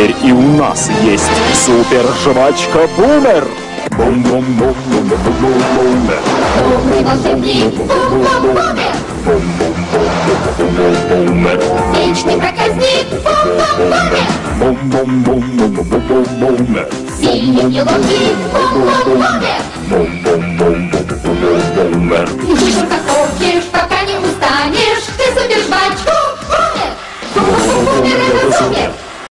Теперь и у нас есть супер-жвачка Бумер. Бум-бум-бум-бум-бум-бум-бумер. Умный волшебник Бум-бум-бумер. Бум-бум-бум-бум-бум-бумер. Вечный проказник Бум-бум-бумер. Бум-бум-бум-бум-бум-бум-бумер. Сильный и ловкий Бум-бум-бумер. Бум-бум-бум-бум-бум-бум-бум.